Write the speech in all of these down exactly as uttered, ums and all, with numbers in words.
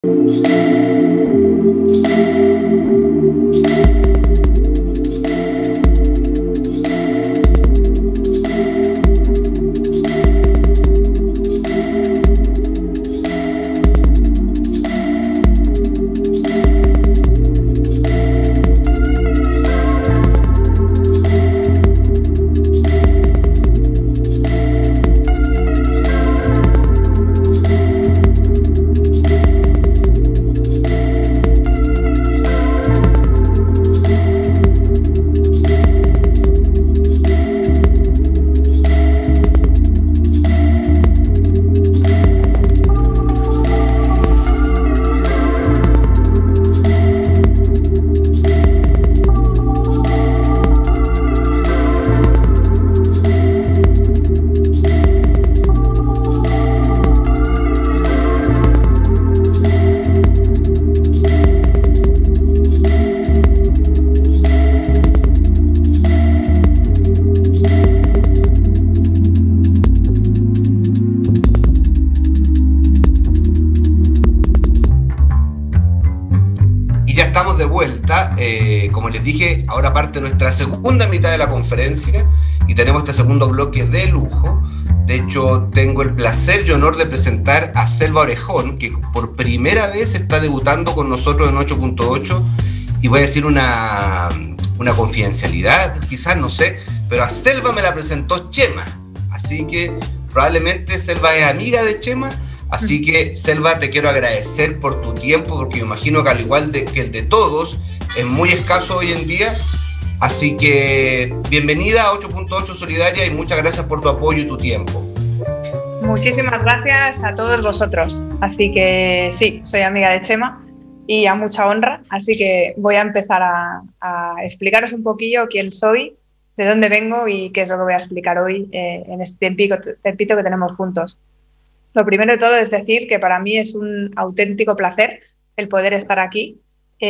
Eh, como les dije, ahora parte nuestra segunda mitad de la conferencia y tenemos este segundo bloque de lujo. De hecho, tengo el placer y honor de presentar a Selva Orejón, que por primera vez está debutando con nosotros en ocho punto ocho, y voy a decir una, una confidencialidad, quizás, no sé, pero a Selva me la presentó Chema, así que probablemente Selva es amiga de Chema. Así que, Selva, te quiero agradecer por tu tiempo, porque me imagino que al igual de, que el de todos, es muy escaso hoy en día. Así que, bienvenida a ocho punto ocho Solidaria y muchas gracias por tu apoyo y tu tiempo. Muchísimas gracias a todos vosotros. Así que sí, soy amiga de Chema y a mucha honra. Así que voy a empezar a, a explicaros un poquillo quién soy, de dónde vengo y qué es lo que voy a explicar hoy eh, en este tiempito, tiempito que tenemos juntos. Lo primero de todo es decir que para mí es un auténtico placer el poder estar aquí.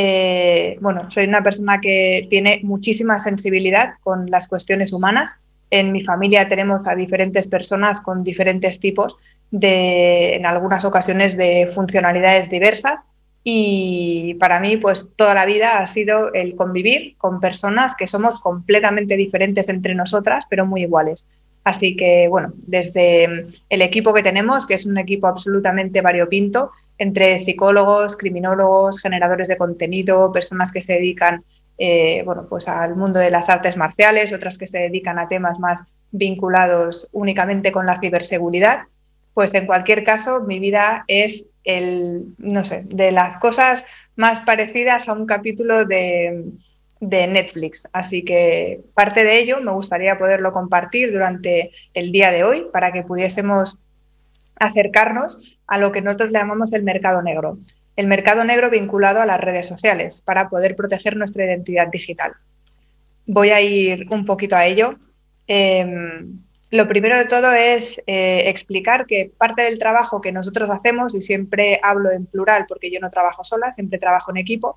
Eh, bueno, soy una persona que tiene muchísima sensibilidad con las cuestiones humanas. En mi familia tenemos a diferentes personas con diferentes tipos de, en algunas ocasiones, de funcionalidades diversas. Y para mí, pues toda la vida ha sido el convivir con personas que somos completamente diferentes entre nosotras, pero muy iguales. Así que, bueno, desde el equipo que tenemos, que es un equipo absolutamente variopinto, entre psicólogos, criminólogos, generadores de contenido, personas que se dedican eh, bueno, pues al mundo de las artes marciales, otras que se dedican a temas más vinculados únicamente con la ciberseguridad, pues en cualquier caso mi vida es el, no sé, de las cosas más parecidas a un capítulo de... de Netflix, así que parte de ello me gustaría poderlo compartir durante el día de hoy para que pudiésemos acercarnos a lo que nosotros le llamamos el mercado negro, el mercado negro vinculado a las redes sociales para poder proteger nuestra identidad digital. Voy a ir un poquito a ello. Eh, lo primero de todo es eh, explicar que parte del trabajo que nosotros hacemos, y siempre hablo en plural porque yo no trabajo sola, siempre trabajo en equipo,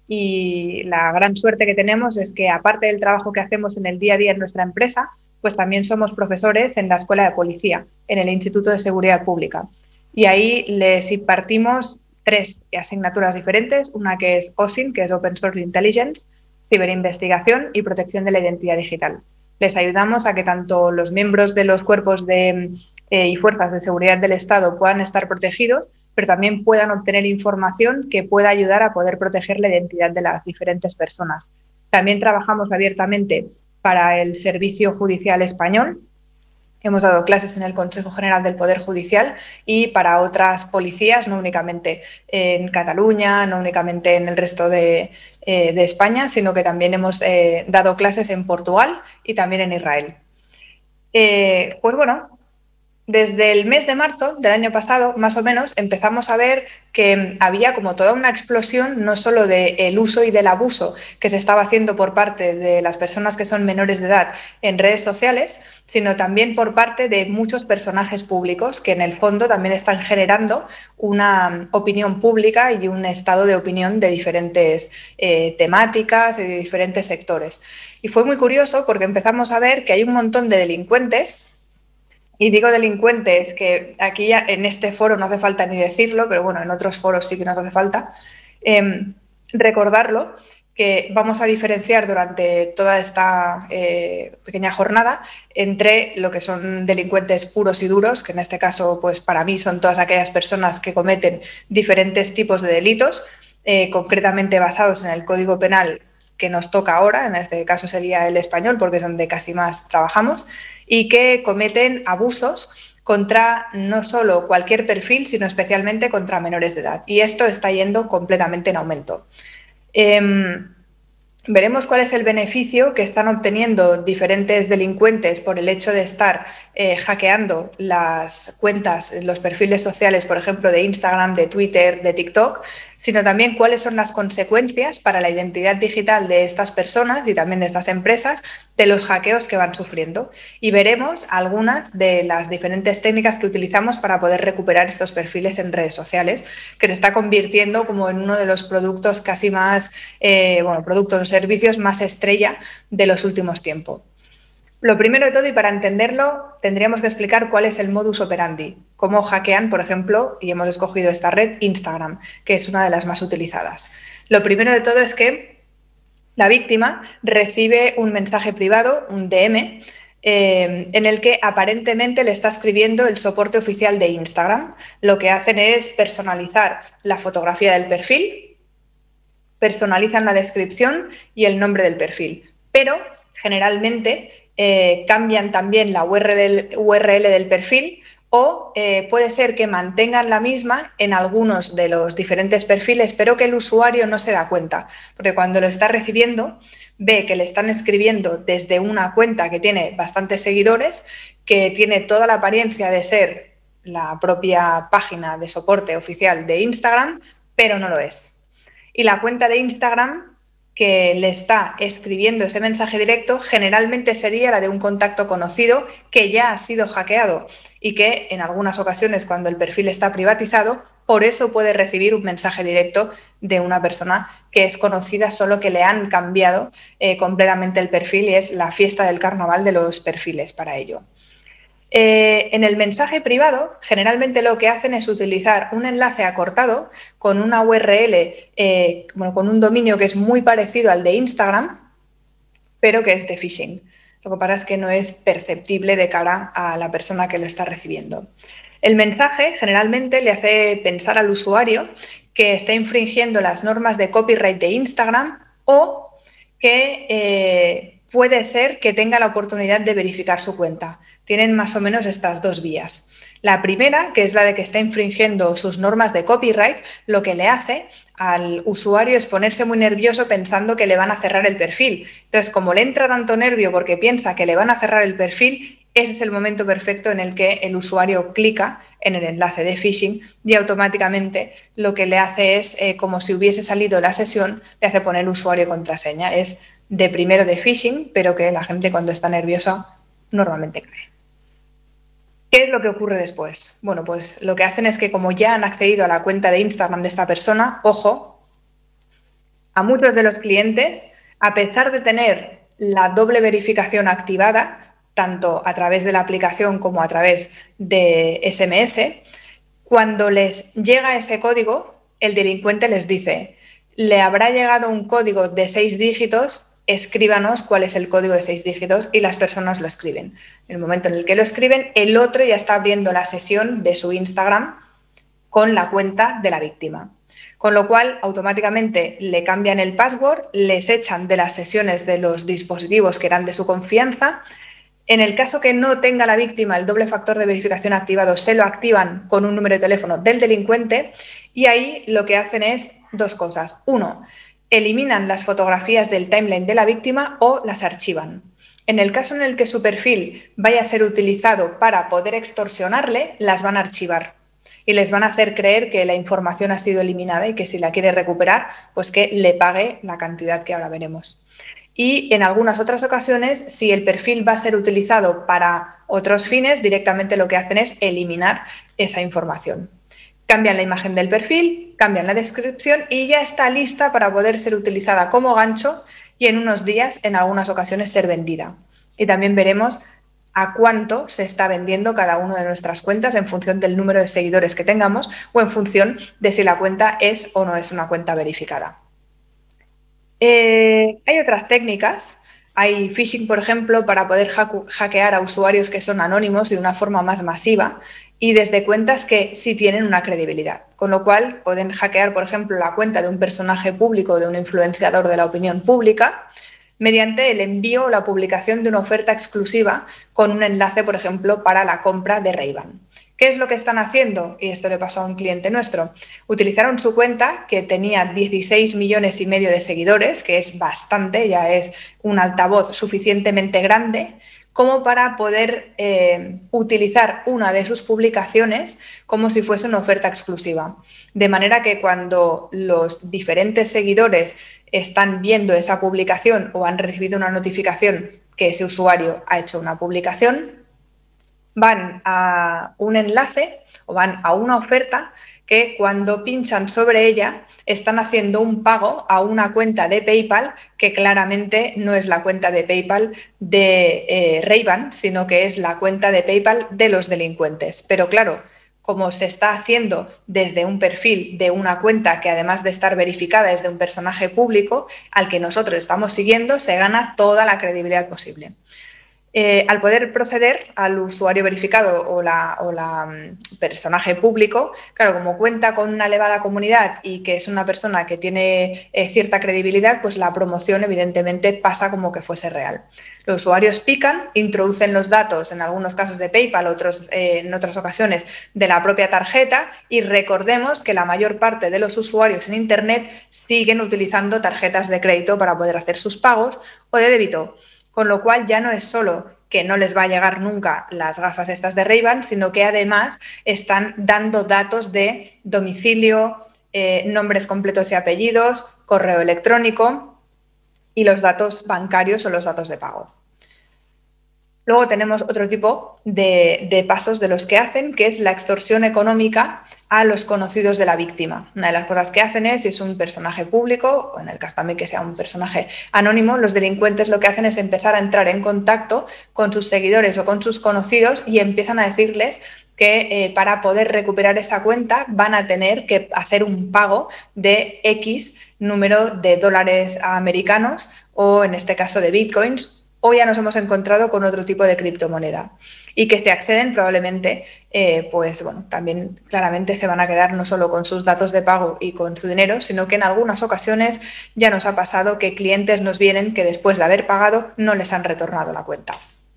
y la gran suerte que tenemos es que, aparte del trabajo que hacemos en el día a día en nuestra empresa, pues también somos profesores en la Escuela de Policía, en el Instituto de Seguridad Pública. Y ahí les impartimos tres asignaturas diferentes, una que es O S I N, que es Open Source Intelligence, Ciberinvestigación y Protección de la Identidad Digital. Les ayudamos a que tanto los miembros de los cuerpos de, eh, y fuerzas de seguridad del Estado puedan estar protegidos, pero también puedan obtener información que pueda ayudar a poder proteger la identidad de las diferentes personas. También trabajamos abiertamente para el Servicio Judicial Español. Hemos dado clases en el Consejo General del Poder Judicial y para otras policías, no únicamente en Cataluña, no únicamente en el resto de, eh, de España, sino que también hemos eh, dado clases en Portugal y también en Israel. Eh, pues bueno, desde el mes de marzo del año pasado, más o menos, empezamos a ver que había como toda una explosión, no solo del uso y del abuso que se estaba haciendo por parte de las personas que son menores de edad en redes sociales, sino también por parte de muchos personajes públicos que en el fondo también están generando una opinión pública y un estado de opinión de diferentes eh, temáticas y de diferentes sectores. Y fue muy curioso porque empezamos a ver que hay un montón de delincuentes Y digo delincuentes, que aquí ya en este foro no hace falta ni decirlo, pero bueno, en otros foros sí que nos hace falta eh, recordarlo, que vamos a diferenciar durante toda esta eh, pequeña jornada entre lo que son delincuentes puros y duros, que en este caso, pues para mí son todas aquellas personas que cometen diferentes tipos de delitos, eh, concretamente basados en el Código Penal que nos toca ahora, en este caso sería el español, porque es donde casi más trabajamos, y que cometen abusos contra no solo cualquier perfil, sino especialmente contra menores de edad. Y esto está yendo completamente en aumento. Eh, Veremos cuál es el beneficio que están obteniendo diferentes delincuentes por el hecho de estar eh, hackeando las cuentas, los perfiles sociales, por ejemplo, de Instagram, de Twitter, de TikTok, sino también cuáles son las consecuencias para la identidad digital de estas personas y también de estas empresas de los hackeos que van sufriendo. Y veremos algunas de las diferentes técnicas que utilizamos para poder recuperar estos perfiles en redes sociales, que se está convirtiendo como en uno de los productos casi más, eh, bueno, productos o servicios más estrella de los últimos tiempos. Lo primero de todo, y para entenderlo, tendríamos que explicar cuál es el modus operandi, cómo hackean, por ejemplo, y hemos escogido esta red, Instagram, que es una de las más utilizadas. Lo primero de todo es que la víctima recibe un mensaje privado, un D M, eh, en el que aparentemente le está escribiendo el soporte oficial de Instagram. Lo que hacen es personalizar la fotografía del perfil, personalizan la descripción y el nombre del perfil, pero generalmente eh, cambian también la U R L, U R L del perfil, o eh, puede ser que mantengan la misma en algunos de los diferentes perfiles, pero que el usuario no se da cuenta, porque cuando lo está recibiendo ve que le están escribiendo desde una cuenta que tiene bastantes seguidores, que tiene toda la apariencia de ser la propia página de soporte oficial de Instagram, pero no lo es. Y la cuenta de Instagram que le está escribiendo ese mensaje directo generalmente sería la de un contacto conocido que ya ha sido hackeado y que en algunas ocasiones, cuando el perfil está privatizado, por eso puede recibir un mensaje directo de una persona que es conocida, solo que le han cambiado eh, completamente el perfil, y es la fiesta del carnaval de los perfiles para ello. Eh, en el mensaje privado, generalmente lo que hacen es utilizar un enlace acortado con una U R L, eh, bueno, con un dominio que es muy parecido al de Instagram, pero que es de phishing. Lo que pasa es que no es perceptible de cara a la persona que lo está recibiendo. El mensaje generalmente le hace pensar al usuario que está infringiendo las normas de copyright de Instagram, o que eh, puede ser que tenga la oportunidad de verificar su cuenta. Tienen más o menos estas dos vías. La primera, que es la de que está infringiendo sus normas de copyright, lo que le hace al usuario es ponerse muy nervioso pensando que le van a cerrar el perfil. Entonces, como le entra tanto nervio porque piensa que le van a cerrar el perfil, ese es el momento perfecto en el que el usuario clica en el enlace de phishing y automáticamente lo que le hace es, eh, como si hubiese salido la sesión, le hace poner usuario y contraseña. Es de primero de phishing, pero que la gente cuando está nerviosa normalmente cae. ¿Qué es lo que ocurre después? Bueno, pues lo que hacen es que, como ya han accedido a la cuenta de Instagram de esta persona, ojo, a muchos de los clientes, a pesar de tener la doble verificación activada, tanto a través de la aplicación como a través de S M S, cuando les llega ese código, el delincuente les dice: le habrá llegado un código de seis dígitos, escríbanos cuál es el código de seis dígitos, y las personas lo escriben. En el momento en el que lo escriben, el otro ya está abriendo la sesión de su Instagram con la cuenta de la víctima. Con lo cual, automáticamente le cambian el password, les echan de las sesiones de los dispositivos que eran de su confianza. En el caso que no tenga la víctima el doble factor de verificación activado, se lo activan con un número de teléfono del delincuente, y ahí lo que hacen es dos cosas. Uno, eliminan las fotografías del timeline de la víctima o las archivan. En el caso en el que su perfil vaya a ser utilizado para poder extorsionarle, las van a archivar y les van a hacer creer que la información ha sido eliminada y que si la quiere recuperar, pues que le pague la cantidad que ahora veremos. Y en algunas otras ocasiones, si el perfil va a ser utilizado para otros fines, directamente lo que hacen es eliminar esa información. Cambian la imagen del perfil, cambian la descripción y ya está lista para poder ser utilizada como gancho y en unos días, en algunas ocasiones, ser vendida. Y también veremos a cuánto se está vendiendo cada una de nuestras cuentas en función del número de seguidores que tengamos o en función de si la cuenta es o no es una cuenta verificada. Eh, hay otras técnicas. Hay phishing, por ejemplo, para poder hackear a usuarios que son anónimos de una forma más masiva y desde cuentas que sí tienen una credibilidad. Con lo cual, pueden hackear, por ejemplo, la cuenta de un personaje público o de un influenciador de la opinión pública mediante el envío o la publicación de una oferta exclusiva con un enlace, por ejemplo, para la compra de Ray-Ban. ¿Qué es lo que están haciendo? Y esto le pasó a un cliente nuestro. Utilizaron su cuenta, que tenía dieciséis millones y medio de seguidores, que es bastante, ya es un altavoz suficientemente grande, como para poder eh, utilizar una de sus publicaciones como si fuese una oferta exclusiva. De manera que cuando los diferentes seguidores están viendo esa publicación o han recibido una notificación que ese usuario ha hecho una publicación, van a un enlace o van a una oferta que cuando pinchan sobre ella están haciendo un pago a una cuenta de PayPal que claramente no es la cuenta de PayPal de eh, Ray-Ban, sino que es la cuenta de PayPal de los delincuentes. Pero claro, como se está haciendo desde un perfil de una cuenta que además de estar verificada es de un personaje público al que nosotros estamos siguiendo, se gana toda la credibilidad posible. Eh, al poder proceder al usuario verificado o la, o la um, personaje público, claro, como cuenta con una elevada comunidad y que es una persona que tiene eh, cierta credibilidad, pues la promoción evidentemente pasa como que fuese real. Los usuarios pican, introducen los datos, en algunos casos de PayPal, otros, eh, en otras ocasiones de la propia tarjeta, y recordemos que la mayor parte de los usuarios en Internet siguen utilizando tarjetas de crédito para poder hacer sus pagos o de débito. Con lo cual ya no es solo que no les va a llegar nunca las gafas estas de Ray-Ban, sino que además están dando datos de domicilio, eh, nombres completos y apellidos, correo electrónico y los datos bancarios o los datos de pago. Luego tenemos otro tipo de, de pasos de los que hacen, que es la extorsión económica a los conocidos de la víctima. Una de las cosas que hacen es, si es un personaje público, o en el caso también que sea un personaje anónimo, los delincuentes lo que hacen es empezar a entrar en contacto con sus seguidores o con sus conocidos y empiezan a decirles que eh, para poder recuperar esa cuenta van a tener que hacer un pago de X número de dólares americanos o en este caso de bitcoins. Hoy ya nos hemos encontrado con otro tipo de criptomoneda y que si acceden probablemente, eh, pues bueno, también claramente se van a quedar no solo con sus datos de pago y con su dinero, sino que en algunas ocasiones ya nos ha pasado que clientes nos vienen que después de haber pagado no les han retornado la cuenta.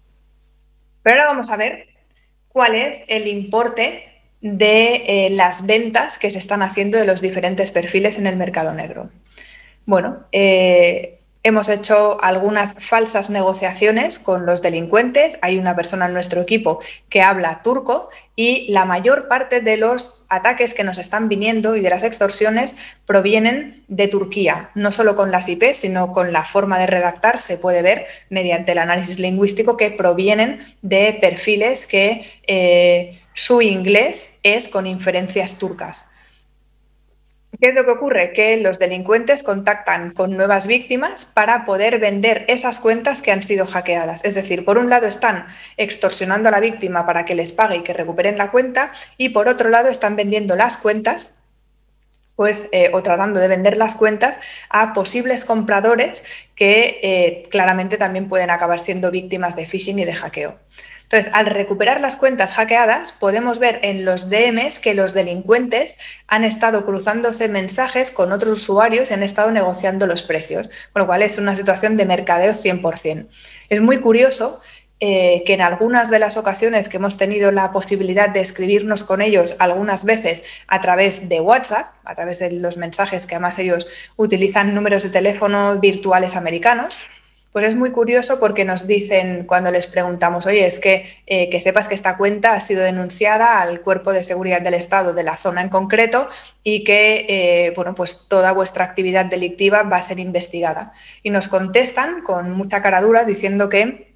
Pero ahora vamos a ver cuál es el importe de eh, las ventas que se están haciendo de los diferentes perfiles en el mercado negro. Bueno, eh, hemos hecho algunas falsas negociaciones con los delincuentes. Hay una persona en nuestro equipo que habla turco y la mayor parte de los ataques que nos están viniendo y de las extorsiones provienen de Turquía. No solo con las I P, sino con la forma de redactar se puede ver mediante el análisis lingüístico que provienen de perfiles que eh, su inglés es con inferencias turcas. ¿Qué es lo que ocurre? Que los delincuentes contactan con nuevas víctimas para poder vender esas cuentas que han sido hackeadas. Es decir, por un lado están extorsionando a la víctima para que les pague y que recuperen la cuenta y por otro lado están vendiendo las cuentas pues, eh, o tratando de vender las cuentas a posibles compradores que eh, claramente también pueden acabar siendo víctimas de phishing y de hackeo. Entonces, al recuperar las cuentas hackeadas, podemos ver en los D Ms que los delincuentes han estado cruzándose mensajes con otros usuarios y han estado negociando los precios, con lo cual es una situación de mercadeo cien por cien. Es muy curioso eh, que en algunas de las ocasiones que hemos tenido la posibilidad de escribirnos con ellos algunas veces a través de WhatsApp, a través de los mensajes que además ellos utilizan números de teléfono virtuales americanos, pues es muy curioso porque nos dicen cuando les preguntamos, oye, es que, eh, que sepas que esta cuenta ha sido denunciada al Cuerpo de Seguridad del Estado de la zona en concreto y que eh, bueno, pues toda vuestra actividad delictiva va a ser investigada. Y nos contestan con mucha cara dura diciendo que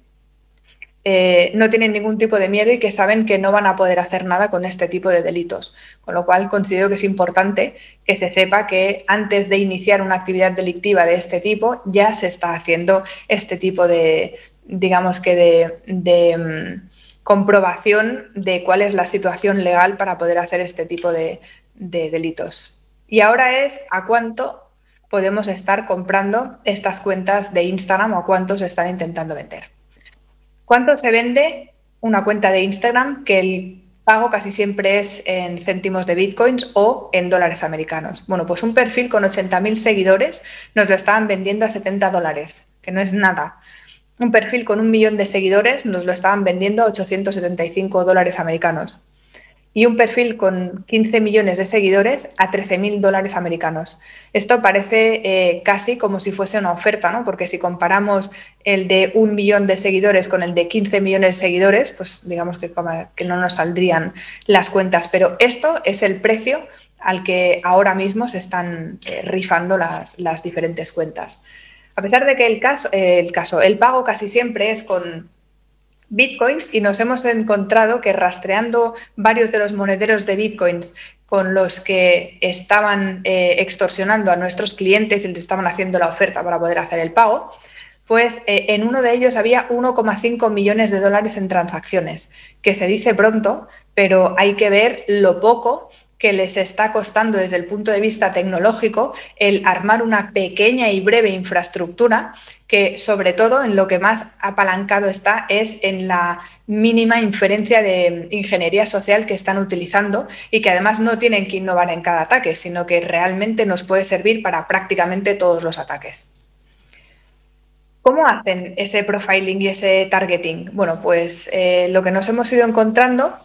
Eh, no tienen ningún tipo de miedo y que saben que no van a poder hacer nada con este tipo de delitos. Con lo cual considero que es importante que se sepa que antes de iniciar una actividad delictiva de este tipo ya se está haciendo este tipo de, digamos que de, de um, comprobación de cuál es la situación legal para poder hacer este tipo de, de delitos. Y ahora es a cuánto podemos estar comprando estas cuentas de Instagram o a cuánto se están intentando vender. ¿Cuánto se vende una cuenta de Instagram que el pago casi siempre es en céntimos de bitcoins o en dólares americanos? Bueno, pues un perfil con ochenta mil seguidores nos lo estaban vendiendo a setenta dólares, que no es nada. Un perfil con un millón de seguidores nos lo estaban vendiendo a ochocientos setenta y cinco dólares americanos. Y un perfil con quince millones de seguidores a trece mil dólares americanos. Esto parece eh, casi como si fuese una oferta, ¿no? Porque si comparamos el de un millón de seguidores con el de quince millones de seguidores, pues digamos que, que no nos saldrían las cuentas. Pero esto es el precio al que ahora mismo se están eh, rifando las, las diferentes cuentas. A pesar de que el caso, eh, el caso, el pago casi siempre es con bitcoins, y nos hemos encontrado que rastreando varios de los monederos de bitcoins con los que estaban eh, extorsionando a nuestros clientes y les estaban haciendo la oferta para poder hacer el pago, pues eh, en uno de ellos había uno coma cinco millones de dólares en transacciones, que se dice pronto, pero hay que ver lo poco que les está costando desde el punto de vista tecnológico el armar una pequeña y breve infraestructura que, sobre todo, en lo que más apalancado está es en la mínima inferencia de ingeniería social que están utilizando y que además no tienen que innovar en cada ataque, sino que realmente nos puede servir para prácticamente todos los ataques. ¿Cómo hacen ese profiling y ese targeting? Bueno, pues eh, lo que nos hemos ido encontrando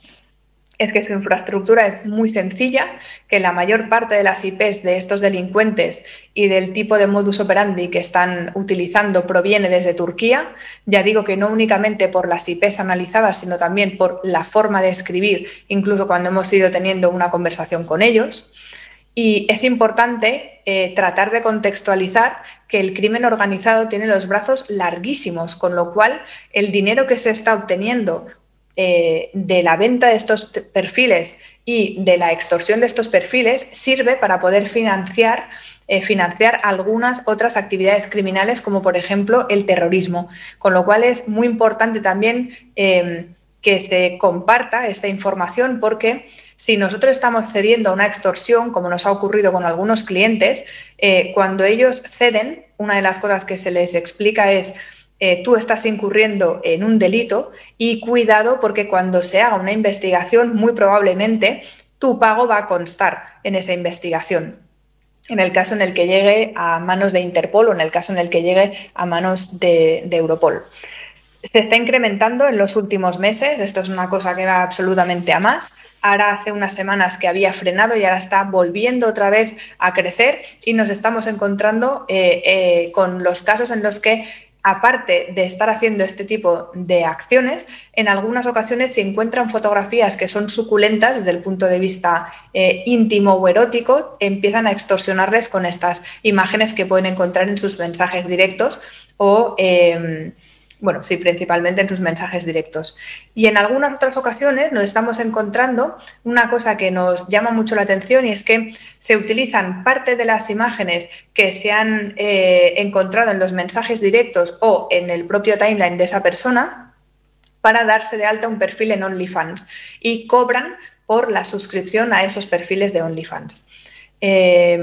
es que su infraestructura es muy sencilla, que la mayor parte de las I Pes de estos delincuentes y del tipo de modus operandi que están utilizando proviene desde Turquía. Ya digo que no únicamente por las I Pes analizadas, sino también por la forma de escribir, incluso cuando hemos ido teniendo una conversación con ellos. Y es importante eh, tratar de contextualizar que el crimen organizado tiene los brazos larguísimos, con lo cual el dinero que se está obteniendo Eh, de la venta de estos perfiles y de la extorsión de estos perfiles sirve para poder financiar, eh, financiar algunas otras actividades criminales, como por ejemplo el terrorismo. Con lo cual es muy importante también eh, que se comparta esta información, porque si nosotros estamos cediendo a una extorsión, como nos ha ocurrido con algunos clientes, eh, cuando ellos ceden, una de las cosas que se les explica es: Eh, tú estás incurriendo en un delito y cuidado, porque cuando se haga una investigación muy probablemente tu pago va a constar en esa investigación, en el caso en el que llegue a manos de Interpol o en el caso en el que llegue a manos de, de Europol. Se está incrementando en los últimos meses, esto es una cosa que va absolutamente a más. Ahora hace unas semanas que había frenado y ahora está volviendo otra vez a crecer, y nos estamos encontrando eh, eh, con los casos en los que, aparte de estar haciendo este tipo de acciones, en algunas ocasiones se encuentran fotografías que son suculentas desde el punto de vista eh, íntimo o erótico, empiezan a extorsionarles con estas imágenes que pueden encontrar en sus mensajes directos o, eh, bueno, sí, principalmente en sus mensajes directos. Y en algunas otras ocasiones nos estamos encontrando una cosa que nos llama mucho la atención, y es que se utilizan parte de las imágenes que se han eh, encontrado en los mensajes directos o en el propio timeline de esa persona para darse de alta un perfil en OnlyFans, y cobran por la suscripción a esos perfiles de OnlyFans. Eh,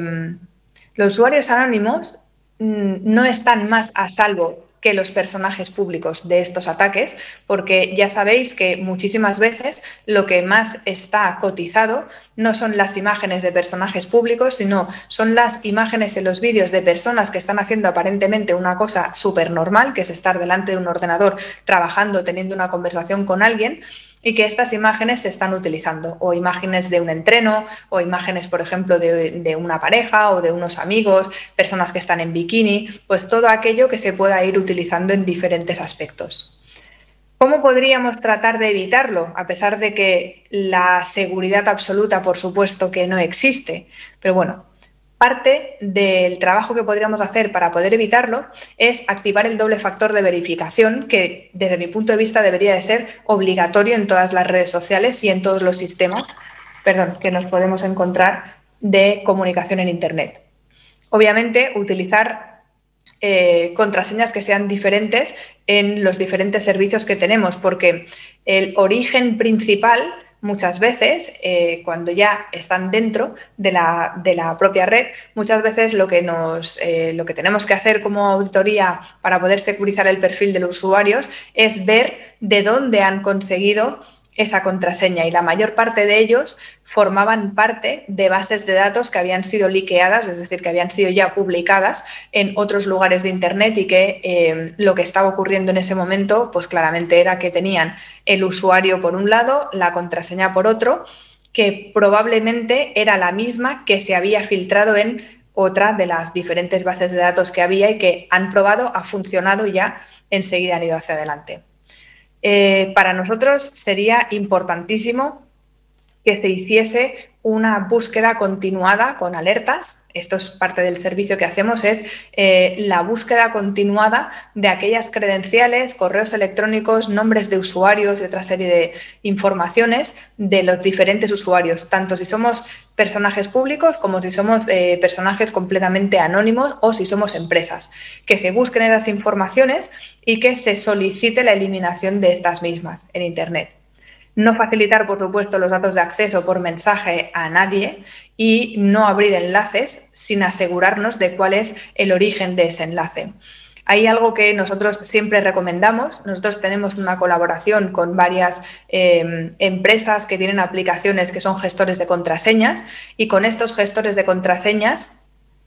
los usuarios anónimos mmm, no están más a salvo que los personajes públicos de estos ataques, porque ya sabéis que muchísimas veces lo que más está cotizado no son las imágenes de personajes públicos, sino son las imágenes en los vídeos de personas que están haciendo aparentemente una cosa súper normal, que es estar delante de un ordenador trabajando, teniendo una conversación con alguien, y que estas imágenes se están utilizando, o imágenes de un entreno, o imágenes, por ejemplo, de, de una pareja o de unos amigos, personas que están en bikini, pues todo aquello que se pueda ir utilizando en diferentes aspectos. ¿Cómo podríamos tratar de evitarlo? A pesar de que la seguridad absoluta, por supuesto, que no existe, pero bueno, parte del trabajo que podríamos hacer para poder evitarlo es activar el doble factor de verificación, que desde mi punto de vista debería de ser obligatorio en todas las redes sociales y en todos los sistemas, perdón, que nos podemos encontrar de comunicación en Internet. Obviamente, utilizar eh, contraseñas que sean diferentes en los diferentes servicios que tenemos, porque el origen principal muchas veces, eh, cuando ya están dentro de la, de la propia red, muchas veces lo que, nos, eh, lo que tenemos que hacer como auditoría para poder securizar el perfil de los usuarios es ver de dónde han conseguido esa contraseña, y la mayor parte de ellos formaban parte de bases de datos que habían sido liqueadas, es decir, que habían sido ya publicadas en otros lugares de Internet, y que eh, lo que estaba ocurriendo en ese momento, pues claramente era que tenían el usuario por un lado, la contraseña por otro, que probablemente era la misma que se había filtrado en otra de las diferentes bases de datos que había y que han probado, ha funcionado y ya enseguida han ido hacia adelante. Eh, para nosotros sería importantísimo que se hiciese una búsqueda continuada con alertas. Esto es parte del servicio que hacemos, es eh, la búsqueda continuada de aquellas credenciales, correos electrónicos, nombres de usuarios y otra serie de informaciones de los diferentes usuarios, tanto si somos personajes públicos como si somos eh, personajes completamente anónimos o si somos empresas. Que se busquen esas informaciones y que se solicite la eliminación de estas mismas en Internet. No facilitar, por supuesto, los datos de acceso por mensaje a nadie y no abrir enlaces sin asegurarnos de cuál es el origen de ese enlace. Hay algo que nosotros siempre recomendamos. Nosotros tenemos una colaboración con varias eh, empresas que tienen aplicaciones que son gestores de contraseñas, y con estos gestores de contraseñas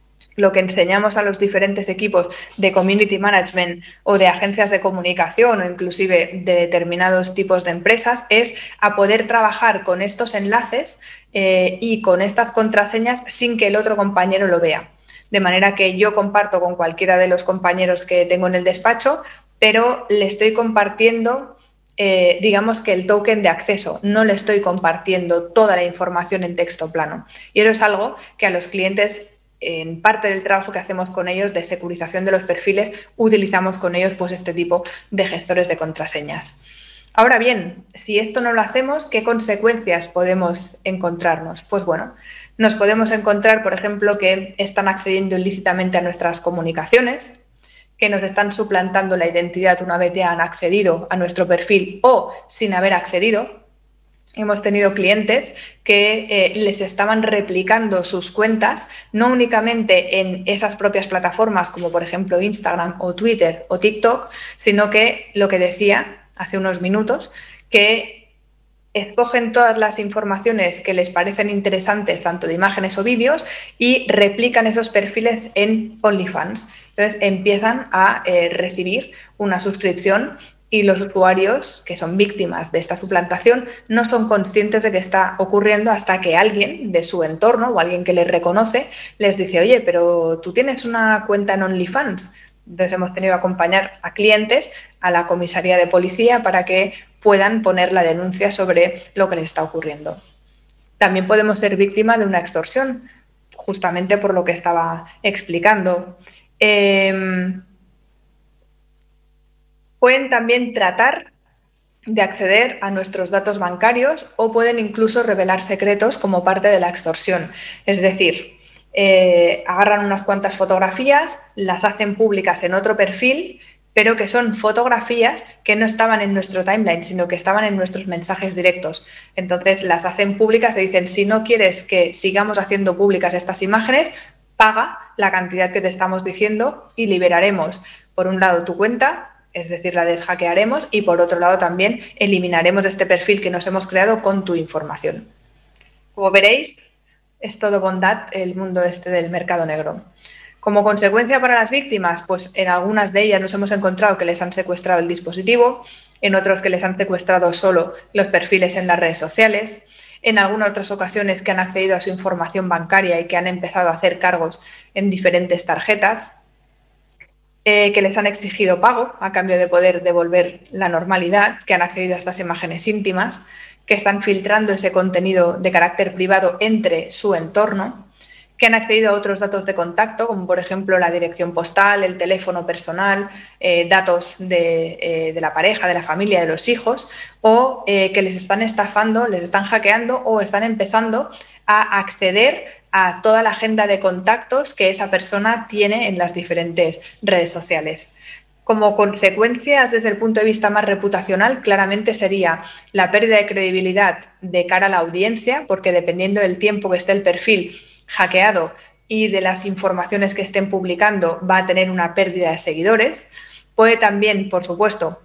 lo que enseñamos a los diferentes equipos de community management o de agencias de comunicación o inclusive de determinados tipos de empresas es a poder trabajar con estos enlaces eh, y con estas contraseñas sin que el otro compañero lo vea. De manera que yo comparto con cualquiera de los compañeros que tengo en el despacho, pero le estoy compartiendo, eh, digamos que el token de acceso, no le estoy compartiendo toda la información en texto plano. Y eso es algo que a los clientes, en parte del trabajo que hacemos con ellos de securización de los perfiles, utilizamos con ellos pues este tipo de gestores de contraseñas. Ahora bien, si esto no lo hacemos, ¿qué consecuencias podemos encontrarnos? Pues bueno, nos podemos encontrar, por ejemplo, que están accediendo ilícitamente a nuestras comunicaciones, que nos están suplantando la identidad una vez ya han accedido a nuestro perfil o sin haber accedido. Hemos tenido clientes que eh, les estaban replicando sus cuentas, no únicamente en esas propias plataformas como por ejemplo Instagram o Twitter o TikTok, sino que lo que decía hace unos minutos, que escogen todas las informaciones que les parecen interesantes, tanto de imágenes o vídeos, y replican esos perfiles en OnlyFans. Entonces empiezan a eh, recibir una suscripción, y los usuarios que son víctimas de esta suplantación no son conscientes de que está ocurriendo hasta que alguien de su entorno o alguien que les reconoce les dice: oye, pero tú tienes una cuenta en OnlyFans. Entonces hemos tenido que acompañar a clientes a la comisaría de policía para que puedan poner la denuncia sobre lo que les está ocurriendo. También podemos ser víctima de una extorsión, justamente por lo que estaba explicando. Eh, Pueden también tratar de acceder a nuestros datos bancarios o pueden incluso revelar secretos como parte de la extorsión. Es decir, eh, agarran unas cuantas fotografías, las hacen públicas en otro perfil, pero que son fotografías que no estaban en nuestro timeline, sino que estaban en nuestros mensajes directos. Entonces las hacen públicas y dicen: si no quieres que sigamos haciendo públicas estas imágenes, paga la cantidad que te estamos diciendo y liberaremos, por un lado, tu cuenta, es decir, la deshackearemos, y por otro lado también eliminaremos este perfil que nos hemos creado con tu información. Como veréis, es todo bondad el mundo este del mercado negro. Como consecuencia para las víctimas, pues en algunas de ellas nos hemos encontrado que les han secuestrado el dispositivo, en otros que les han secuestrado solo los perfiles en las redes sociales, en algunas otras ocasiones que han accedido a su información bancaria y que han empezado a hacer cargos en diferentes tarjetas, Eh, que les han exigido pago a cambio de poder devolver la normalidad, que han accedido a estas imágenes íntimas, que están filtrando ese contenido de carácter privado entre su entorno, que han accedido a otros datos de contacto, como por ejemplo la dirección postal, el teléfono personal, eh, datos de, eh, de la pareja, de la familia, de los hijos, o eh, que les están estafando, les están hackeando o están empezando a acceder a toda la agenda de contactos que esa persona tiene en las diferentes redes sociales. Como consecuencias, desde el punto de vista más reputacional, claramente sería la pérdida de credibilidad de cara a la audiencia, porque dependiendo del tiempo que esté el perfil hackeado y de las informaciones que estén publicando, va a tener una pérdida de seguidores. Puede también, por supuesto,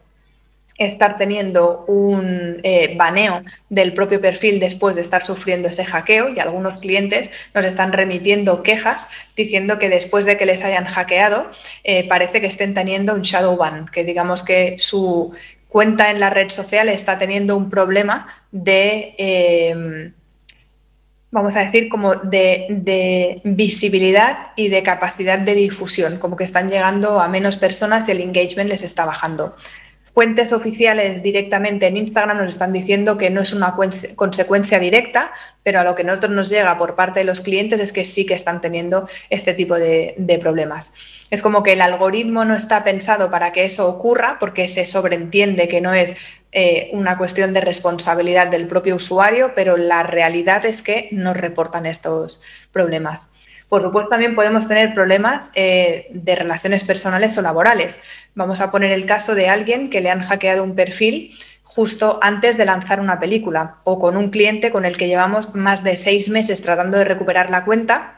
estar teniendo un eh, baneo del propio perfil después de estar sufriendo este hackeo, y algunos clientes nos están remitiendo quejas diciendo que después de que les hayan hackeado eh, parece que estén teniendo un shadow ban, que digamos que su cuenta en la red social está teniendo un problema de... Eh, vamos a decir, como de, de visibilidad y de capacidad de difusión, como que están llegando a menos personas y el engagement les está bajando. Fuentes oficiales directamente en Instagram nos están diciendo que no es una consecuencia directa, pero a lo que a nosotros nos llega por parte de los clientes es que sí que están teniendo este tipo de, de problemas. Es como que el algoritmo no está pensado para que eso ocurra, porque se sobreentiende que no es eh, una cuestión de responsabilidad del propio usuario, pero la realidad es que nos reportan estos problemas. Por supuesto, también podemos tener problemas eh, de relaciones personales o laborales. Vamos a poner el caso de alguien que le han hackeado un perfil justo antes de lanzar una película, o con un cliente con el que llevamos más de seis meses tratando de recuperar la cuenta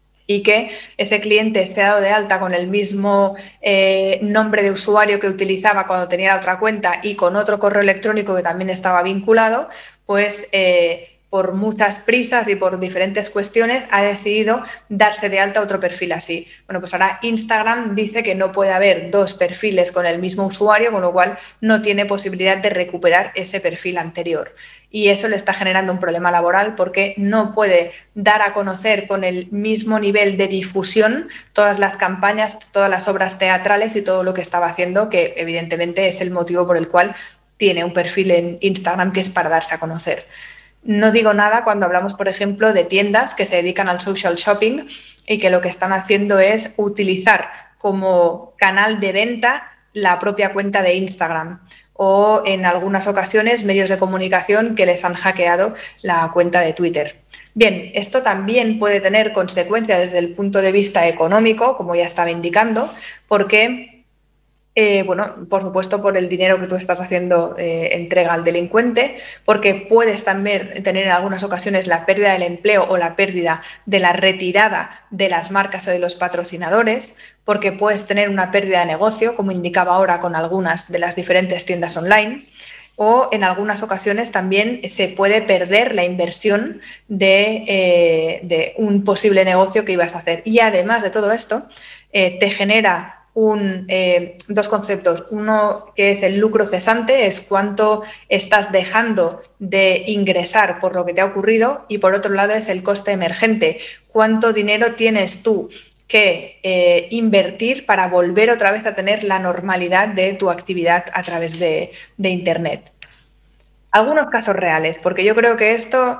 y que ese cliente se ha dado de alta con el mismo eh, nombre de usuario que utilizaba cuando tenía la otra cuenta y con otro correo electrónico que también estaba vinculado, pues... Eh, por muchas prisas y por diferentes cuestiones, ha decidido darse de alta otro perfil así. Bueno, pues ahora Instagram dice que no puede haber dos perfiles con el mismo usuario, con lo cual no tiene posibilidad de recuperar ese perfil anterior. Y eso le está generando un problema laboral porque no puede dar a conocer con el mismo nivel de difusión todas las campañas, todas las obras teatrales y todo lo que estaba haciendo, que evidentemente es el motivo por el cual tiene un perfil en Instagram que es para darse a conocer. No digo nada cuando hablamos, por ejemplo, de tiendas que se dedican al social shopping y que lo que están haciendo es utilizar como canal de venta la propia cuenta de Instagram, o en algunas ocasiones medios de comunicación que les han hackeado la cuenta de Twitter. Bien, esto también puede tener consecuencias desde el punto de vista económico, como ya estaba indicando, porque... Eh, bueno, por supuesto, por el dinero que tú estás haciendo eh, entrega al delincuente, porque puedes también tener en algunas ocasiones la pérdida del empleo o la pérdida de la retirada de las marcas o de los patrocinadores, porque puedes tener una pérdida de negocio, como indicaba ahora con algunas de las diferentes tiendas online, o en algunas ocasiones también se puede perder la inversión de, eh, de un posible negocio que ibas a hacer. Y además de todo esto, eh, te genera Un, eh, dos conceptos. Uno que es el lucro cesante, es cuánto estás dejando de ingresar por lo que te ha ocurrido, y por otro lado es el coste emergente, cuánto dinero tienes tú que eh, invertir para volver otra vez a tener la normalidad de tu actividad a través de, de Internet. Algunos casos reales, porque yo creo que esto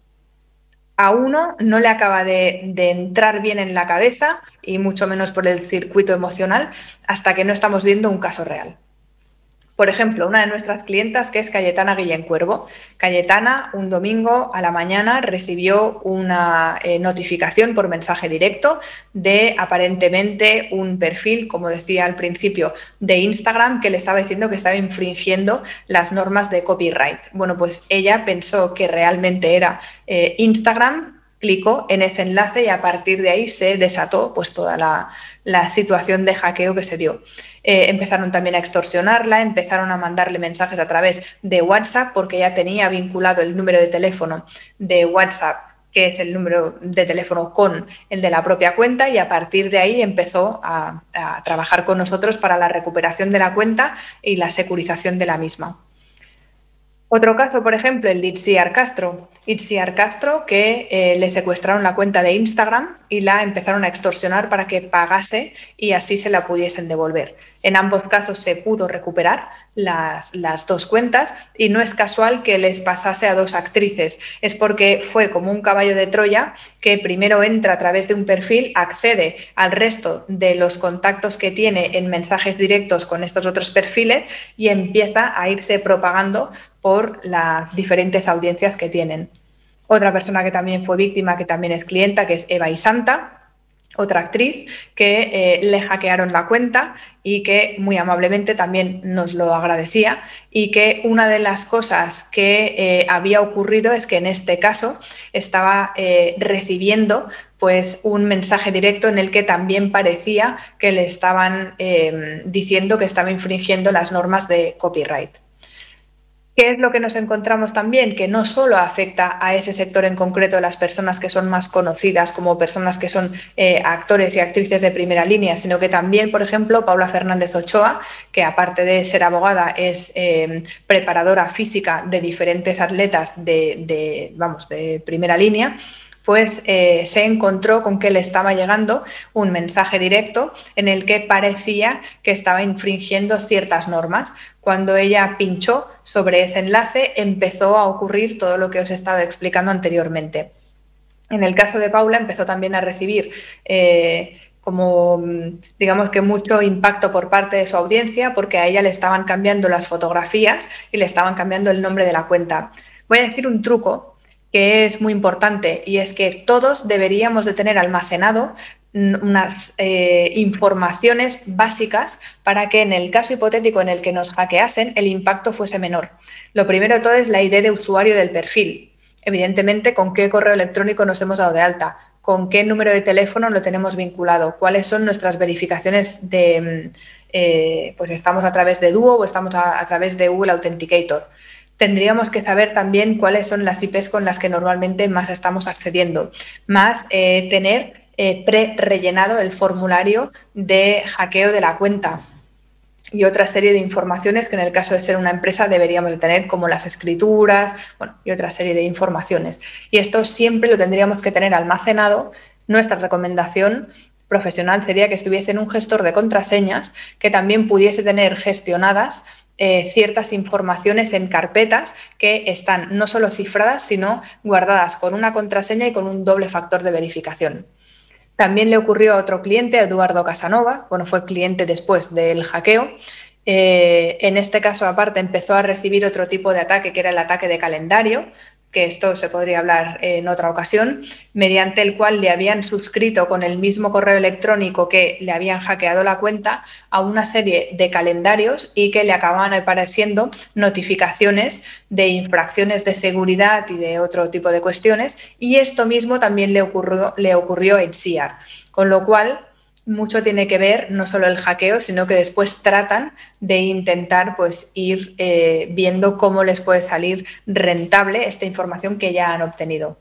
a uno no le acaba de, de entrar bien en la cabeza, y mucho menos por el circuito emocional, hasta que no estamos viendo un caso real. Por ejemplo, una de nuestras clientas, que es Cayetana Guillén Cuervo. Cayetana, un domingo a la mañana, recibió una eh, notificación por mensaje directo de aparentemente un perfil, como decía al principio, de Instagram, que le estaba diciendo que estaba infringiendo las normas de copyright. Bueno, pues ella pensó que realmente era eh, Instagram, clicó en ese enlace y a partir de ahí se desató pues toda la, la situación de hackeo que se dio. Eh, empezaron también a extorsionarla, empezaron a mandarle mensajes a través de WhatsApp, porque ya tenía vinculado el número de teléfono de WhatsApp, que es el número de teléfono, con el de la propia cuenta, y a partir de ahí empezó a, a trabajar con nosotros para la recuperación de la cuenta y la securización de la misma. Otro caso, por ejemplo, el de Itziar Castro. Itziar Castro, que eh, le secuestraron la cuenta de Instagram y la empezaron a extorsionar para que pagase y así se la pudiesen devolver. En ambos casos se pudo recuperar las, las dos cuentas, y no es casual que les pasase a dos actrices, es porque fue como un caballo de Troya, que primero entra a través de un perfil, accede al resto de los contactos que tiene en mensajes directos con estos otros perfiles y empieza a irse propagando por las diferentes audiencias que tienen. Otra persona que también fue víctima, que también es clienta, que es Eva Isanta, otra actriz, que eh, le hackearon la cuenta y que muy amablemente también nos lo agradecía, y que una de las cosas que eh, había ocurrido es que en este caso estaba eh, recibiendo pues un mensaje directo en el que también parecía que le estaban eh, diciendo que estaba infringiendo las normas de copyright. ¿Qué es lo que nos encontramos también? Que no solo afecta a ese sector en concreto de las personas que son más conocidas como personas que son eh, actores y actrices de primera línea, sino que también, por ejemplo, Paula Fernández Ochoa, que aparte de ser abogada es eh, preparadora física de diferentes atletas de, de, vamos, de primera línea, pues eh, se encontró con que le estaba llegando un mensaje directo en el que parecía que estaba infringiendo ciertas normas. Cuando ella pinchó sobre este enlace, empezó a ocurrir todo lo que os he estado explicando anteriormente. En el caso de Paula, empezó también a recibir eh, como, digamos que mucho impacto por parte de su audiencia, porque a ella le estaban cambiando las fotografías y le estaban cambiando el nombre de la cuenta. Voy a decir un truco que es muy importante, y es que todos deberíamos de tener almacenado unas eh, informaciones básicas para que en el caso hipotético en el que nos hackeasen el impacto fuese menor. Lo primero de todo es la I D de usuario del perfil. Evidentemente, con qué correo electrónico nos hemos dado de alta, con qué número de teléfono lo tenemos vinculado, cuáles son nuestras verificaciones de, eh, pues estamos a través de Duo o estamos a, a través de Google Authenticator. Tendríamos que saber también cuáles son las I Pes con las que normalmente más estamos accediendo, más eh, tener eh, pre-rellenado el formulario de hackeo de la cuenta y otra serie de informaciones que en el caso de ser una empresa deberíamos de tener, como las escrituras, bueno, y otra serie de informaciones. Y esto siempre lo tendríamos que tener almacenado. Nuestra recomendación profesional sería que estuviese en un gestor de contraseñas que también pudiese tener gestionadas Eh, ciertas informaciones en carpetas que están no solo cifradas, sino guardadas con una contraseña y con un doble factor de verificación. También le ocurrió a otro cliente, Eduardo Casanova, bueno, fue cliente después del hackeo. Eh, en este caso, aparte, empezó a recibir otro tipo de ataque, que era el ataque de calendario, que esto se podría hablar en otra ocasión, mediante el cual le habían suscrito con el mismo correo electrónico que le habían hackeado la cuenta a una serie de calendarios y que le acababan apareciendo notificaciones de infracciones de seguridad y de otro tipo de cuestiones, y esto mismo también le ocurrió, le ocurrió a Itziar, con lo cual mucho tiene que ver no solo el hackeo, sino que después tratan de intentar pues, ir eh, viendo cómo les puede salir rentable esta información que ya han obtenido.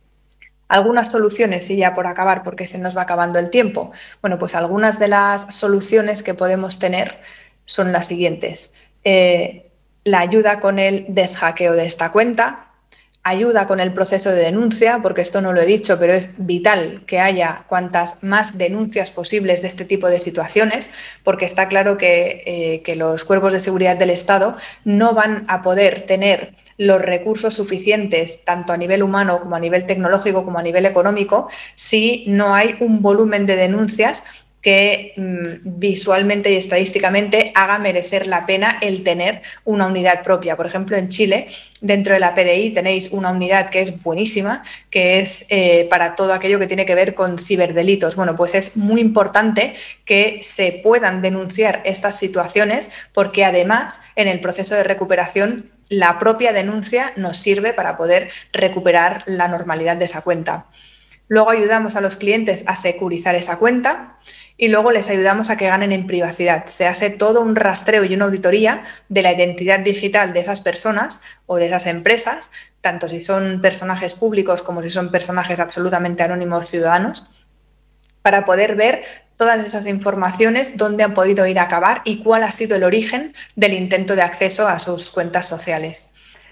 Algunas soluciones, y ya por acabar, porque se nos va acabando el tiempo. Bueno, pues algunas de las soluciones que podemos tener son las siguientes. Eh, la ayuda con el deshackeo de esta cuenta, ayuda con el proceso de denuncia, porque esto no lo he dicho, pero es vital que haya cuantas más denuncias posibles de este tipo de situaciones, porque está claro que, eh, que los cuerpos de seguridad del Estado no van a poder tener los recursos suficientes, tanto a nivel humano como a nivel tecnológico como a nivel económico, si no hay un volumen de denuncias que mmm, visualmente y estadísticamente haga merecer la pena el tener una unidad propia. Por ejemplo, en Chile, dentro de la P D I tenéis una unidad que es buenísima, que es eh, para todo aquello que tiene que ver con ciberdelitos. Bueno, pues es muy importante que se puedan denunciar estas situaciones, porque además en el proceso de recuperación la propia denuncia nos sirve para poder recuperar la normalidad de esa cuenta. Luego ayudamos a los clientes a securizar esa cuenta y luego les ayudamos a que ganen en privacidad. Se hace todo un rastreo y una auditoría de la identidad digital de esas personas o de esas empresas, tanto si son personajes públicos como si son personajes absolutamente anónimos ciudadanos, para poder ver todas esas informaciones, dónde han podido ir a acabar y cuál ha sido el origen del intento de acceso a sus cuentas sociales.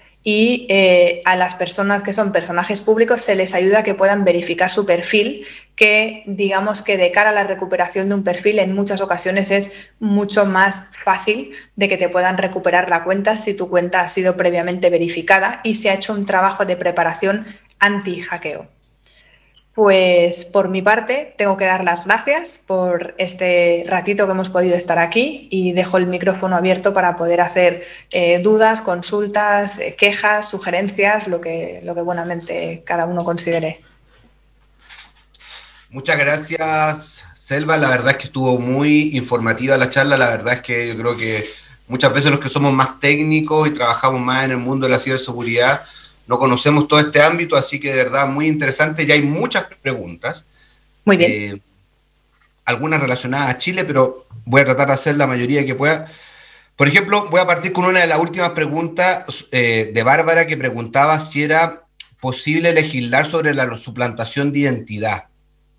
Y eh, a las personas que son personajes públicos se les ayuda a que puedan verificar su perfil, que digamos que de cara a la recuperación de un perfil en muchas ocasiones es mucho más fácil de que te puedan recuperar la cuenta si tu cuenta ha sido previamente verificada y se ha hecho un trabajo de preparación anti-hackeo. Pues por mi parte tengo que dar las gracias por este ratito que hemos podido estar aquí y dejo el micrófono abierto para poder hacer eh, dudas, consultas, eh, quejas, sugerencias, lo que, lo que buenamente cada uno considere. Muchas gracias, Selva. La verdad es que estuvo muy informativa la charla. La verdad es que yo creo que muchas veces los que somos más técnicos y trabajamos más en el mundo de la ciberseguridad no conocemos todo este ámbito, así que de verdad muy interesante. Ya hay muchas preguntas. Muy bien. Eh, algunas relacionadas a Chile, pero voy a tratar de hacer la mayoría que pueda. Por ejemplo, voy a partir con una de las últimas preguntas eh, de Bárbara, que preguntaba si era posible legislar sobre la suplantación de identidad.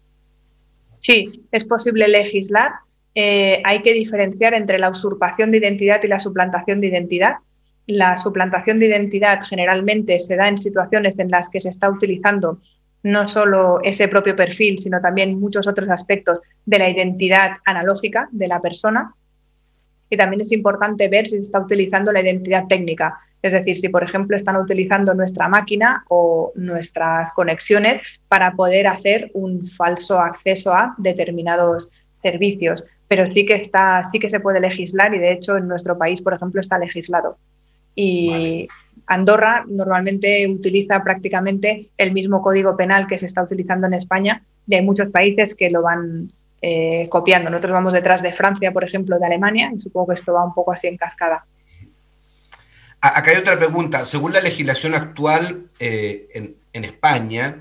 Sí, es posible legislar. Eh, hay que diferenciar entre la usurpación de identidad y la suplantación de identidad. La suplantación de identidad generalmente se da en situaciones en las que se está utilizando no solo ese propio perfil, sino también muchos otros aspectos de la identidad analógica de la persona. Y también es importante ver si se está utilizando la identidad técnica. Es decir, si por ejemplo están utilizando nuestra máquina o nuestras conexiones para poder hacer un falso acceso a determinados servicios. Pero sí que, está, sí que se puede legislar y de hecho en nuestro país, por ejemplo, está legislado. Y vale. Andorra normalmente utiliza prácticamente el mismo código penal que se está utilizando en España y hay muchos países que lo van eh, copiando. Nosotros vamos detrás de Francia, por ejemplo, de Alemania, y supongo que esto va un poco así en cascada. Acá hay otra pregunta. Según la legislación actual eh, en, en España,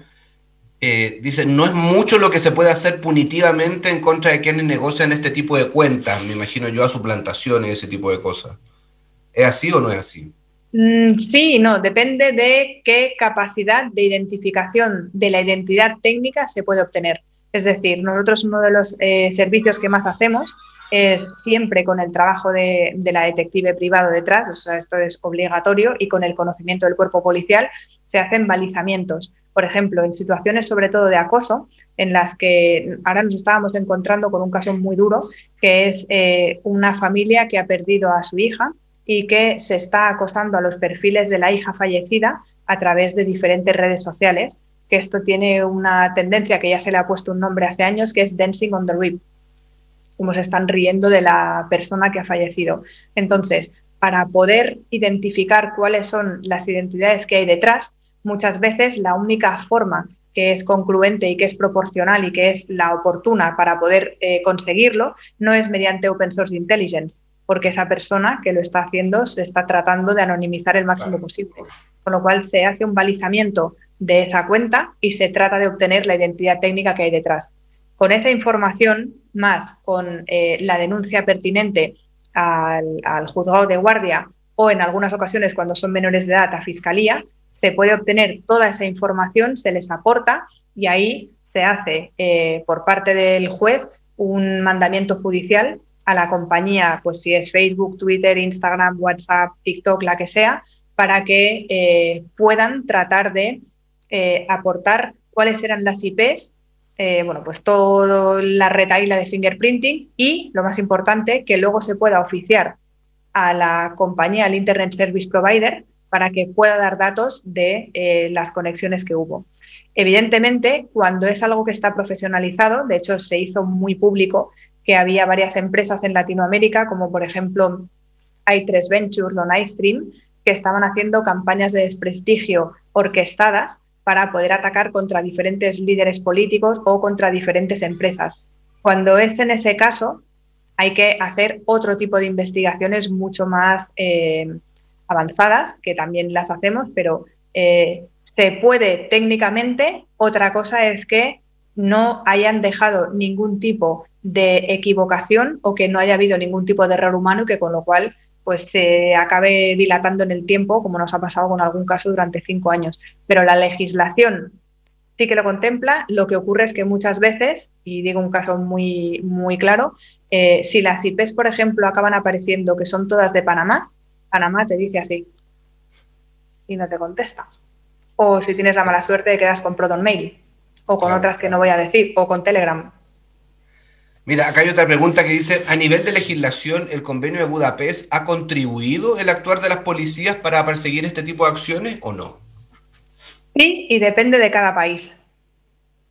eh, dice, no es mucho lo que se puede hacer punitivamente en contra de quienes negocian este tipo de cuentas, me imagino yo, a suplantaciones y ese tipo de cosas. ¿Es así o no es así? Mm, sí, no, depende de qué capacidad de identificación de la identidad técnica se puede obtener. Es decir, nosotros uno de los eh, servicios que más hacemos es siempre con el trabajo de, de la detective privado detrás, o sea, esto es obligatorio, y con el conocimiento del cuerpo policial se hacen balizamientos. Por ejemplo, en situaciones sobre todo de acoso, en las que ahora nos estábamos encontrando con un caso muy duro, que es eh, una familia que ha perdido a su hija y que se está acosando a los perfiles de la hija fallecida a través de diferentes redes sociales, que esto tiene una tendencia que ya se le ha puesto un nombre hace años, que es Dancing on the Rip, como se están riendo de la persona que ha fallecido. Entonces, para poder identificar cuáles son las identidades que hay detrás, muchas veces la única forma que es concluente y que es proporcional y que es la oportuna para poder eh, conseguirlo, no es mediante Open Source Intelligence, porque esa persona que lo está haciendo se está tratando de anonimizar el máximo claro. posible. Con lo cual se hace un balizamiento de esa cuenta y se trata de obtener la identidad técnica que hay detrás. Con esa información, más con eh, la denuncia pertinente al, al juzgado de guardia o en algunas ocasiones cuando son menores de edad a fiscalía, se puede obtener toda esa información, se les aporta y ahí se hace eh, por parte del juez un mandamiento judicial a la compañía, pues si es Facebook, Twitter, Instagram, WhatsApp, TikTok, la que sea, para que eh, puedan tratar de eh, aportar cuáles eran las I Pes, eh, bueno, pues toda la retahíla de fingerprinting y, lo más importante, que luego se pueda oficiar a la compañía, al Internet Service Provider, para que pueda dar datos de eh, las conexiones que hubo. Evidentemente, cuando es algo que está profesionalizado, de hecho se hizo muy público que había varias empresas en Latinoamérica, como por ejemplo i tres Ventures o Nightstream, que estaban haciendo campañas de desprestigio orquestadas para poder atacar contra diferentes líderes políticos o contra diferentes empresas. Cuando es en ese caso, hay que hacer otro tipo de investigaciones mucho más eh, avanzadas, que también las hacemos, pero eh, se puede técnicamente. Otra cosa es que no hayan dejado ningún tipo de equivocación o que no haya habido ningún tipo de error humano y que con lo cual pues se acabe dilatando en el tiempo, como nos ha pasado con algún caso durante cinco años. Pero la legislación sí que lo contempla. Lo que ocurre es que muchas veces, y digo un caso muy, muy claro, eh, si las I Pes, por ejemplo, acaban apareciendo que son todas de Panamá, Panamá te dice así y no te contesta. O si tienes la mala suerte de quedas con Proton Mail, o con claro, otras que claro. no voy a decir, o con Telegram. Mira, acá hay otra pregunta que dice, a nivel de legislación, ¿el convenio de Budapest ha contribuido el actuar de las policías para perseguir este tipo de acciones o no? Sí, y depende de cada país.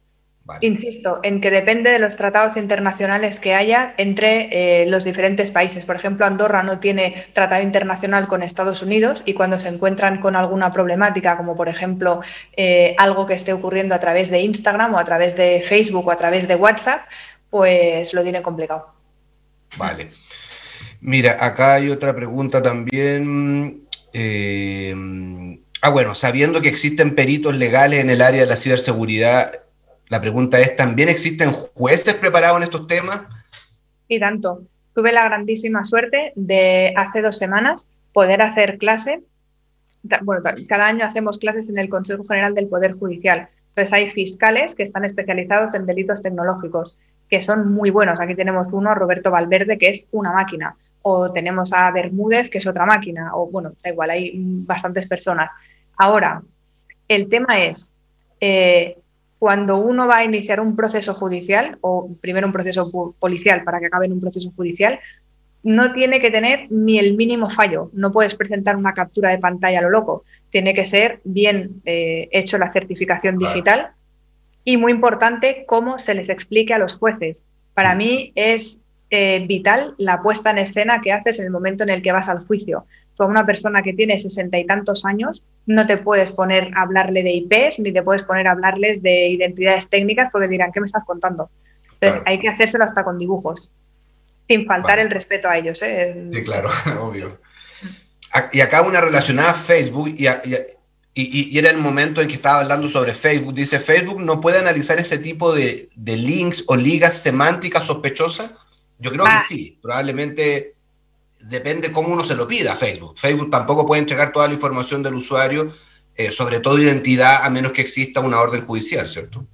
Vale. Insisto en que depende de los tratados internacionales que haya entre eh, los diferentes países. Por ejemplo, Andorra no tiene tratado internacional con Estados Unidos y cuando se encuentran con alguna problemática, como por ejemplo eh, algo que esté ocurriendo a través de Instagram o a través de Facebook o a través de WhatsApp, pues lo tiene complicado. Vale. Mira, acá hay otra pregunta también. Eh, ah, bueno, sabiendo que existen peritos legales en el área de la ciberseguridad, la pregunta es, ¿también existen jueces preparados en estos temas? Y tanto. Tuve la grandísima suerte de hace dos semanas poder hacer clase. Bueno, cada año hacemos clases en el Consejo General del Poder Judicial. Entonces hay fiscales que están especializados en delitos tecnológicos, que son muy buenos. Aquí tenemos uno, Roberto Valverde, que es una máquina. O tenemos a Bermúdez, que es otra máquina. O bueno, da igual, hay bastantes personas. Ahora, el tema es... Eh, Cuando uno va a iniciar un proceso judicial, o primero un proceso policial para que acabe en un proceso judicial, no tiene que tener ni el mínimo fallo. No puedes presentar una captura de pantalla a lo loco. Tiene que ser bien eh, hecho la certificación digital y muy importante cómo se les explique a los jueces. Para mí es eh, vital la puesta en escena que haces en el momento en el que vas al juicio. Tú a una persona que tiene sesenta y tantos años no te puedes poner a hablarle de I Pes ni te puedes poner a hablarles de identidades técnicas porque dirán, ¿qué me estás contando? Entonces claro, hay que hacérselo hasta con dibujos, sin faltar vale. el respeto a ellos. ¿eh? Sí, claro, obvio. Y acá una relacionada a Facebook, y, a, y, a, y, y era el momento en que estaba hablando sobre Facebook. Dice, ¿Facebook no puede analizar ese tipo de, de links o ligas semánticas sospechosas? Yo creo ah. que sí, probablemente... Depende cómo uno se lo pida a Facebook. Facebook tampoco puede entregar toda la información del usuario, eh, sobre todo identidad, a menos que exista una orden judicial, ¿cierto?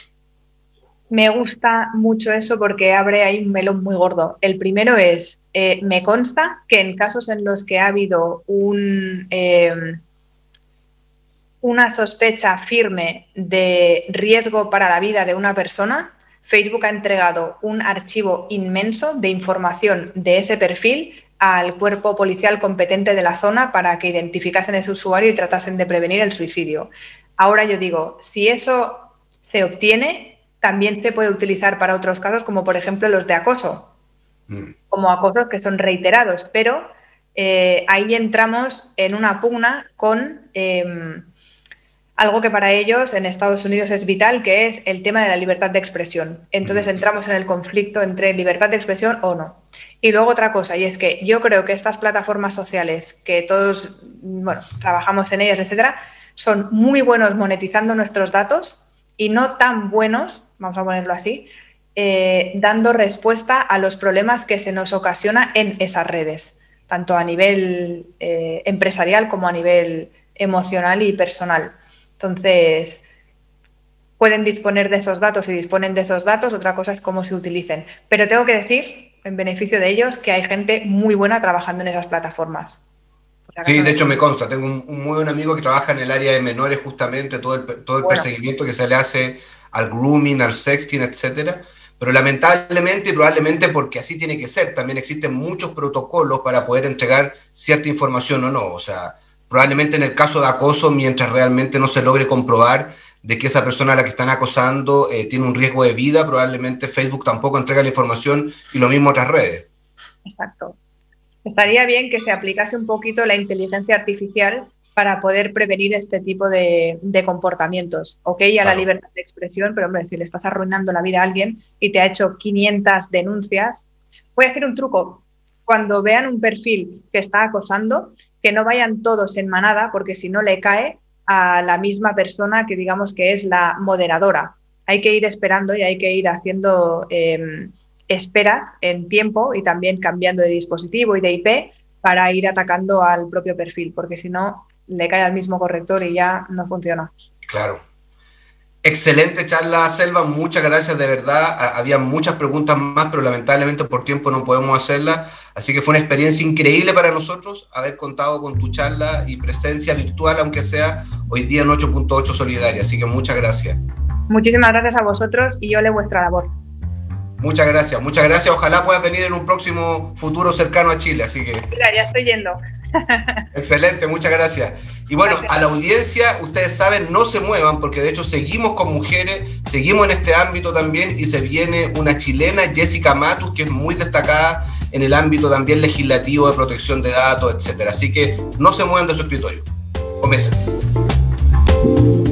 Me gusta mucho eso porque abre ahí un melón muy gordo. El primero es, eh, me consta que en casos en los que ha habido un, eh, una sospecha firme de riesgo para la vida de una persona, Facebook ha entregado un archivo inmenso de información de ese perfil al cuerpo policial competente de la zona para que identificasen ese usuario y tratasen de prevenir el suicidio. Ahora yo digo, si eso se obtiene, también se puede utilizar para otros casos, como por ejemplo los de acoso, mm. como acosos que son reiterados, pero eh, ahí entramos en una pugna con eh, algo que para ellos en Estados Unidos es vital, que es el tema de la libertad de expresión. Entonces entramos en el conflicto entre libertad de expresión o no. Y luego otra cosa, y es que yo creo que estas plataformas sociales, que todos bueno, trabajamos en ellas, etcétera, son muy buenos monetizando nuestros datos y no tan buenos, vamos a ponerlo así, eh, dando respuesta a los problemas que se nos ocasiona en esas redes, tanto a nivel eh, empresarial como a nivel emocional y personal. Entonces, pueden disponer de esos datos y disponen de esos datos, otra cosa es cómo se utilicen. Pero tengo que decir, en beneficio de ellos, que hay gente muy buena trabajando en esas plataformas. O sea, sí, no de hecho me consta. Tengo un, un muy buen amigo que trabaja en el área de menores justamente, todo el, todo el bueno. perseguimiento que se le hace al grooming, al sexting, etcétera. Pero lamentablemente y probablemente porque así tiene que ser, también existen muchos protocolos para poder entregar cierta información o no. O sea, probablemente en el caso de acoso, mientras realmente no se logre comprobar de que esa persona a la que están acosando eh, tiene un riesgo de vida, probablemente Facebook tampoco entrega la información y lo mismo otras redes. Exacto. Estaría bien que se aplicase un poquito la inteligencia artificial para poder prevenir este tipo de, de comportamientos. Ok, a claro. la libertad de expresión, pero hombre, si le estás arruinando la vida a alguien y te ha hecho quinientas denuncias, voy a hacer un truco. Cuando vean un perfil que está acosando, que no vayan todos en manada, porque si no le cae a la misma persona que digamos que es la moderadora. Hay que ir esperando y hay que ir haciendo eh, esperas en tiempo y también cambiando de dispositivo y de I P para ir atacando al propio perfil, porque si no le cae al mismo corrector y ya no funciona. Claro. Excelente charla, Selva, muchas gracias, de verdad. Había muchas preguntas más, pero lamentablemente por tiempo no podemos hacerlas, así que fue una experiencia increíble para nosotros haber contado con tu charla y presencia virtual, aunque sea hoy día en ocho punto ocho Solidaria, así que muchas gracias. Muchísimas gracias a vosotros y yo le vuestra labor. Muchas gracias, muchas gracias. Ojalá puedas venir en un próximo futuro cercano a Chile, así que... Mira, ya estoy yendo. Excelente, muchas gracias. Y bueno, gracias. A la audiencia, ustedes saben, no se muevan, porque de hecho seguimos con mujeres, seguimos en este ámbito también y se viene una chilena, Jessica Matus, que es muy destacada en el ámbito también legislativo de protección de datos, etcétera. Así que no se muevan de su escritorio. Comienza.